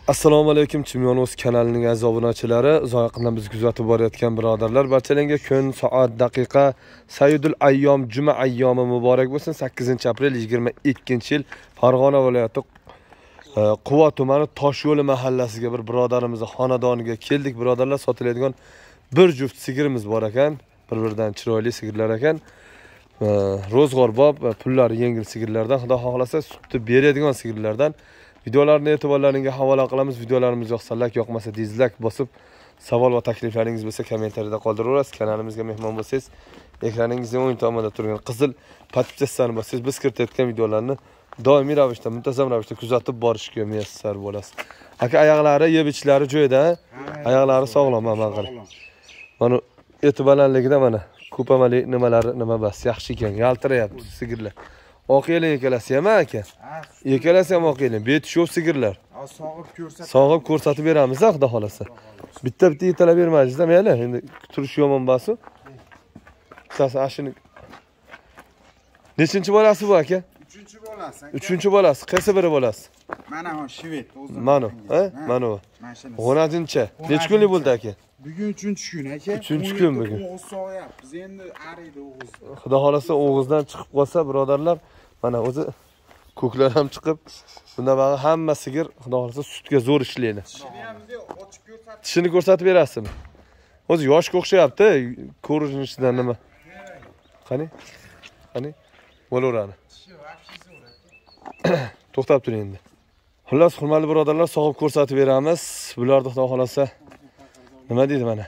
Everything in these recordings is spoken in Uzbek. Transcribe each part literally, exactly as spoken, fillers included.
Assalomu alaykum, Chimyonos kanalining aziz obunachilari, uzoq yaqindan biz kuzatib borayotgan birodarlar, barchalarga kun, soat, daqiqa, Sayyidul Ayyom, juma ayyomi muborak bo'lsin. sakkizinchi aprel yigirma ikkinchi yil Farg'ona viloyati Quva tumani Toshyo'li mahallasiga bir birodarimizning xonadoniga keldik. Birodarlar, sotiladigan bir juft sigirimiz bor ekan. Bir-biridan chiroyli sigirlar ekan. Ro'zg'orbob, pullari yengil sigirlardan, xudo xohlasa sutni beradigan sigirlardan. Videolarni e'tiborlaringizga havola qilamiz. Videolarimiz yoqsa like, yoqmasa dislike bosib, savol va takliflaringiz bo'lsa kommentariyada qoldiraverasiz. Kanalimizga mehmon bo'lsangiz, ekraningizning o'ng tomonida turgan qizil podpisani bosangiz, biz kiritayotgan videolarni doimiy ravishda, muntazam ravishda kuzatib borishga muyassar bo'lasiz. Aka, oyoqlari, yeb ichlari joyida, oyoqlari sog'lom, mana qarang. Mana e'tiborlanligida mana ko'pamali nimalari nima bas, yaxshi ekan, yaltirayapti sigirlar. Oq yeling ekalasi ham aka. Ekalasi ham oq yeling. Betishov sigirlar. Sog'ib ko'rsatib. Sog'ib ko'rsatib beramiz, xudo xolasa. Bitta-bitta yetalab bermaysiz-da, mayli. Endi turish yomon basu. Bittasi ashini. Nechinchi bolasi bu aka? uchinchi bolasi. uchinchi bolasi. Qaysi biri bolasi? Mana bu Shved o'zi. Mana, ha? Mana bu. o'ninchi. Nech kunlik bo'ldi aka? Bugun uchinchi kun aka. uchinchi kun bugun. O'g'iz sog'yapti. Biz endi ariydi o'g'iz. Xudo xolasa o'g'izdan chiqib qolsa, birodarlar, mana o'zi ko'klar ham chiqib, bunda bag'i hamma sigir xudo xolasa sutga zo'r ishlaydi. Tishini ham ochib ko'rsatib. Tishini ko'rsatib berasizmi? O'zi yoshga o'xshayapti, ko'rinishidan nima? Qani? Qani? Bo'laveradi. To'xtab turing endi. Xullas, hurmatli birodarlar, sog'ib ko'rsatib beramiz. Bularni xudo xolasa nima deydi mana?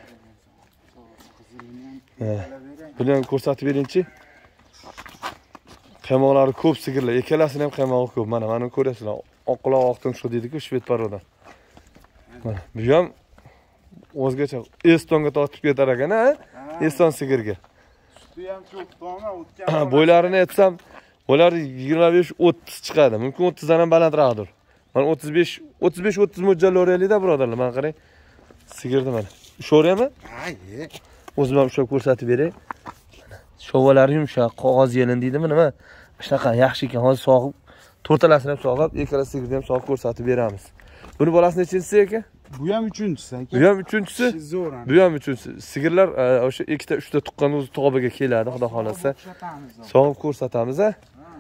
Buni ham ko'rsatib beringchi. Qaymoqlari ko'p sigirlar, ikkalasini ham qaymog'i ko'p. Mana, mana ko'rasizlar. Oqquloq oqtin shu deydi-ku, Shved parodan. Mana, bu ham o'zgacha Estonga tortib ketar ekan, ha? Eston sigirga. Suti ham ko'p, to'g'ri, o'tgan. Bo'ylarini aytsam, ular yigirma besh o'ttiz chiqadi. Mumkin o'ttiz dan ham balandroqdir. Mana o'ttiz besh o'ttiz mo'ljallayveraylik-da, birodarlar. Mana qarang. Sigirni mana. Usho'raymi? Ha, ye. O'zim ham ushlab ko'rsatib beray. Shovalari yumshoq, qog'oz yelin deydimi, nima? Shunaqa yaxshi ekan. Hozir sog'ib, to'rtalasini ham sog'ib, ikkala sigirni ham sog'ib ko'rsatib beramiz. Buni bolasi nechinchisi aka? Bu ham uchinchisi aka. Bu ham uchinchisi. Bu ham uchinchisi. Sigirlar o'sha ikkita, uchta tuqqan o'zi to'g'biga keladi, xudo xolasa. Sog'ib ko'rsatamiz, ha?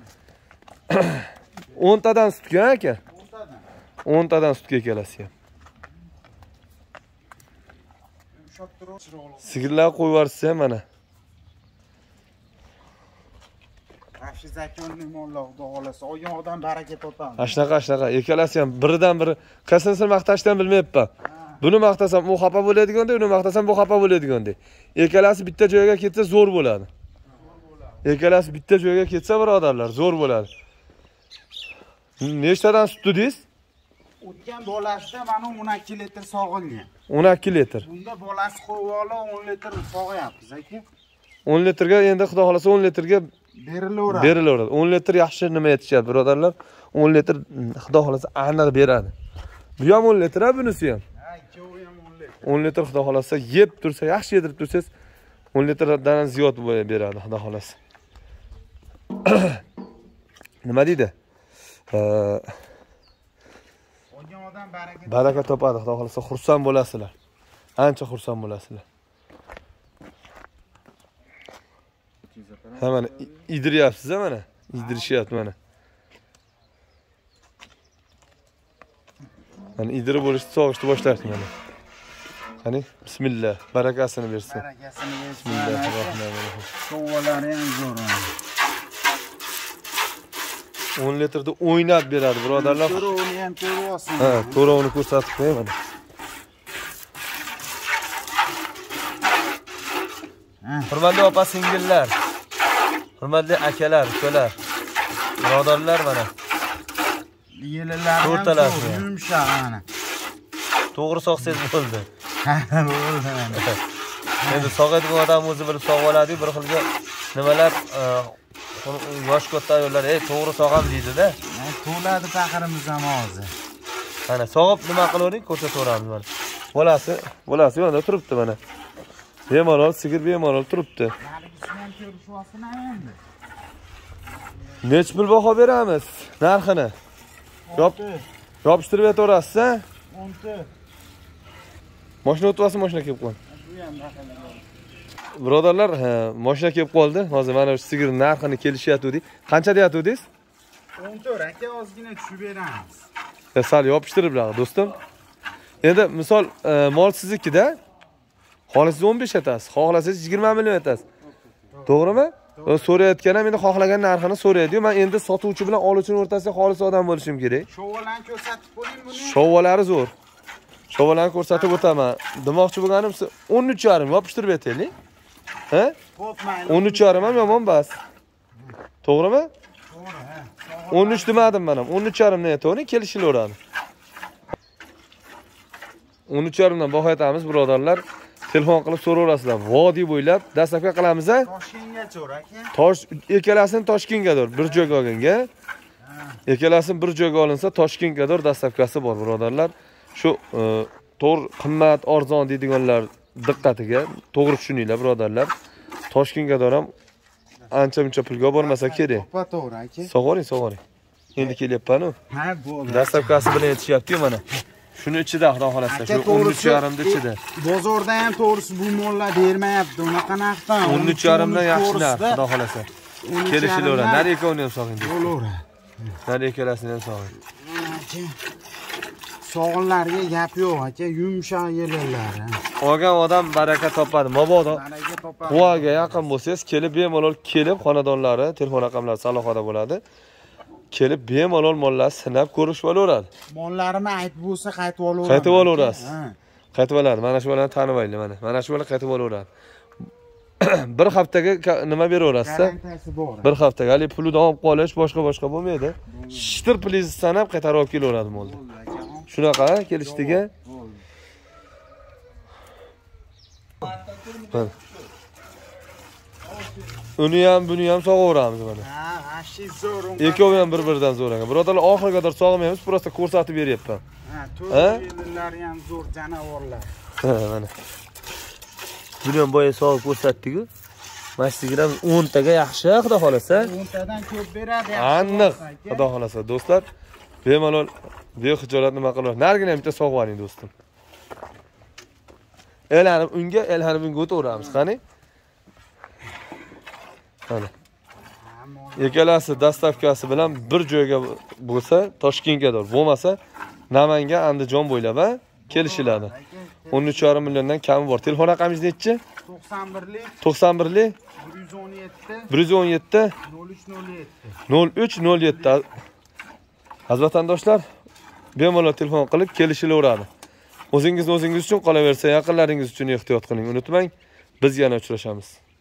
o'n tadan sutga aka? o'n tadan. o'n tadan sutga kelasi ham. Sigirlar qo'yib yuborsiz ham mana. Afshiz akamning mollari xudo xolasa, olgan odam baraka topadi. Ashnaqa, ashnaqa. Ikkalasi ham biridan biri qaysinisini maqtashdan bilmayapman. Buni maqtasam u xafa bo'ladiganda, uni maqtasam bu xafa bo'ladiganda. Ikkalasi bitta joyga ketsa zo'r bo'ladi. Ikkalasi bitta joyga ketsa, birodarlar, zo'r bo'ladi. Nechtadan sut dedingiz? O'tgan bolasida mana o'n ikki litr sog'ilgan. o'n ikki litr. Bunda bolasi qo'yib olib o'n litr sog'yapmiz aka. o'n litrga endi xudo xolasa o'n litrga berilaveradi. Berilaveradi. o'n litr yaxshi nima yetishyapti, birodarlar? o'n litr xudo xolasa aniq beradi. Bu ham o'n litr, bunisi ham. Ha, ikkovi ham o'n litr. o'n litr xudo xolasa yeb tursa, yaxshi yedirib tursangiz, o'n litrdan ziyod beradi, xudo xolasa. Nima deydi? Olgan odam baraka baraka topadi, xudo xolasa xursand bo'lasizlar. Ancha xursand bo'lasizlar. Ha, mana idiryapsiz, mana. Idirishyapti mana. Mana idirib bo'lishni sog'ishni boshlayapti mana. Qani, bismillah, barakasini bersin. barakasini bersin. Bismillahirrohmanirrohim. Shovalari ham zo'r. o'n litrda o'ynab beradi, birodarlar. To'rovni ham ko'ryapsiz. Ha, to'rovni ko'rsatib qo'yay mana. Hurmatli opa singillar, hurmatli akalar, ukalar, birodarlar mana. Yelilari ham To'rtalasi. yumshoq mana. To'g'ri sog'sangiz bo'ldi. Ha, bo'ldi mana. Endi sog'adigan odam o'zi bilib sog'ib oladi, bir xilga nimalar yosh katta ayollar, "Ey, to'g'ri sog'am" deydi-da. To'ladi paqirimiz ham hozir. Mana sog'ib nima qilavering, ko'rsataveramiz mana. Bolasi, bolasi yonda turibdi mana. Bemalol sigir bemalol turibdi. Nech pul baho beramiz narxini? Yop, yopishtirib aytaverasiz, ha? o'n to'rt. Mashina o'tibasi, mashina kelib qoldi. Bu ham raqamlar. Birodarlar, ha, mashina kelib qoldi. Hozir mana shu sigir narxini kelishyapti. Qancha deyaptidingiz? o'n to'rt aka, ozgina tushib beramiz. Ya sal yopishtirib bilaga do'stim. Endi misol mol siznikida. Xohlasangiz o'n besh aytasiz, xohlasangiz yigirma million aytasiz. To'g'rimi? So'rayotgan ham endi xohlagan narxini so'raydi-yu. Men endi sotuvchi bilan oluvchining o'rtasida xolis odam bo'lishim kerak. Shovalarni ko'rsatib qo'ying buni. Shovalari zo'r. Shovalarni ko'rsatib o'taman. Demoqchi bo'lganim o'n uch yarim yopishtirib aytaylik. Ha? o'n uch yarim ham yomon emas. To'g'rimi? To'g'ri, ha. o'n uch demadim men ham. o'n uch yarim ni aytavering, kelishilaveradi. o'n uch yarim dan baho aytamiz, birodarlar. Telefon qilib so'raverasizlar. Vodiy bo'ylab dastlabki qilamiz-a? Toshkentgacha aka. Tosh ikkalasini Toshkentgadir, bir joyga olganga. Ikkalasini bir joyga olinsa Toshkentgadir dastlabkasi bor, birodarlar. Shu to'g'ri qimmat, arzon deydiganlar diqqatiga to'g'ri tushuninglar, birodarlar. Toshkentgadir ham ancha-muncha pulga bormasa kerak. To'g'ri, to'g'ri aka. Sog'oring, sog'oring. Endi kelyapman-ku. Ha, bo'ldi. Dastlabkasi bilan yetishyapti-yu mana. Shuni ichida, xudo xolasa, shu o'n uch yarim da ichida. Bozorda ham to'g'risi bu mollar bermayapti. Unaqa narxdan. o'n uch yarim dan yaxshi narx, xudo xolasa. Kelishilaveradi. Nari ikkovini ham sog'ing. Bo'laveradi. Nari ikkalasini ham sog'ing. Aka. Sog'inlarga gap yo'q aka, yumshoq yelarlar. Olgan odam baraka topadi. Mabodo Baraka topadi. quvaga yaqin bo'lsangiz, kelib bemalol kelib xonadonlari, telefon raqamlari salohada bo'ladi. Kelib bemalol mollarni sinab ko'rish bo'laveradi. Mollarimni aytib bo'lsa qaytib olaveradi. Qaytib olaverasiz. Qaytib oladi. Mana shu bilan tanib olaylik mana. Mana shu bilan qaytib olaveradi. Bir haftaga nima beraverasiz-a? Garantiyasi bor. Bir haftaga hali pulni olib qolish, boshqa-boshqa bo'lmaydi. Shitir pulingizni sanab qaytarib olib kelaveradi molni. Shunaqa kelishdigi. Uni ham, buni ham sog'averamiz mana. Ha, ashi zo'r. Ikkovi ham bir-biridan zo'r ekan. Birodarlar, oxiriga qadar sog'maymiz, prosta ko'rsatib beryapman. Ha, to'rt yillari ham zo'r janavorlar. Ha, mana. Buni ham boya sog'ib ko'rsatdik-ku. Mashtigram o'n taga yaxshi, xudo xolasa. o'n tadan ko'p beradi. Aniq, xudo xolasa, do'stlar. Bemalol bexijolat nima qilib, narigini ham bitta sog'ib oling, do'stim. Elanib unga, elanib unga o'taveramiz, qani? Mana. Ikkalasi dastavkasi bilan bir joyga bo'lsa, Toshkentgadir, bo'lmasa Namangan, Andijon bo'ylab ha kelishiladi. o'n uch yarim milliondan kami bor. Telefon raqamingiz nechi? to'qson birlik to'qson birlik bir yuz o'n yetti bir yuz o'n yetti nol uch nol yetti nol uch nol yetti. Aziz vatandoshlar, bemalol telefon qilib kelishilaveradi. O'zingiz o'zingiz uchun qolaversa, yaqinlaringiz uchun ehtiyot qiling. Unutmang, biz yana uchrashamiz.